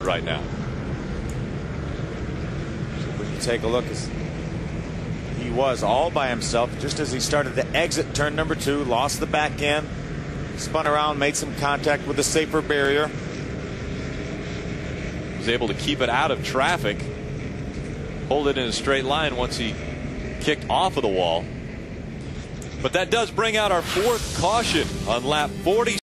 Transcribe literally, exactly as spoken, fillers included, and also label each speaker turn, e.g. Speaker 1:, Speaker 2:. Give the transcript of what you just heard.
Speaker 1: right now.
Speaker 2: When you take a look, he was all by himself just as he started to exit turn number two, lost the back end, spun around, made some contact with the safer barrier.
Speaker 1: Was able to keep it out of traffic, hold it in a straight line once he kicked off of the wall. But that does bring out our fourth caution on lap forty.